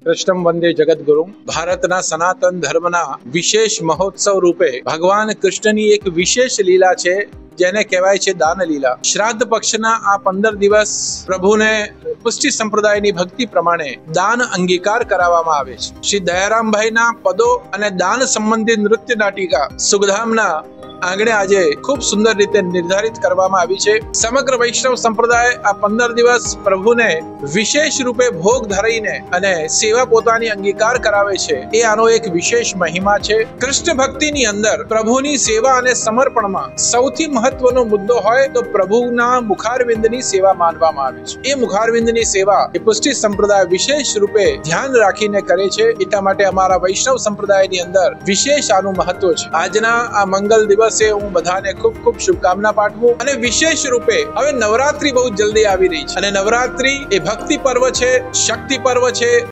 કૃષ્ણમ વંદે જગદગુરુ. ભારતના સનાતન ધર્મના વિશેષ મહોત્સવ રૂપે ભગવાન કૃષ્ણની એક વિશેષ લીલા છે, જેને કહેવાય છે દાન લીલા. શ્રાદ્ધ પક્ષના આ 15 દિવસ પ્રભુને પુષ્ટિ સંપ્રદાયની ભક્તિ પ્રમાણે દાન અંગીકાર કરાવવામાં આવે છે. શ્રી દયારામભાઈના પદો અને દાન સંબંધિત નૃત્ય નાટિકા સુખધામના આંગણે આજે ખૂબ સુંદર રીતે નિર્ધારિત કરવામાં આવી છે. સમગ્ર વૈષ્ણવ સંપ્રદાય આ 15 દિવસ પ્રભુને વિશેષ રૂપે ભોગ ધરાઈને અને સેવા પોતાની અંગીકાર કરાવે છે. એ આનો એક વિશેષ મહિમા છે. કૃષ્ણ ભક્તિની અંદર પ્રભુની સેવા અને સમર્પણમાં સૌથી મહત્વનો મુદ્દો હોય તો પ્રભુના મુખારવિંદની સેવા માનવામાં આવે છે. એ મુખારવિંદની સેવા એ પુષ્ટિ સંપ્રદાય વિશેષ રૂપે ધ્યાન રાખીને કરે છે. એટલા માટે અમારા વૈષ્ણવ સંપ્રદાયની અંદર વિશેષ આનું મહત્વ છે. આજના આ મંગલ દિવસ હું બધાને ખૂબ ખૂબ શુભકામના પાઠવું. અને વિશેષ રૂપે હવે નવરાત્રી બહુ જલ્દી આવી રહી છે અને નવરાત્રી એ ભક્તિ પર્વ છે, શક્તિ પર્વ છે,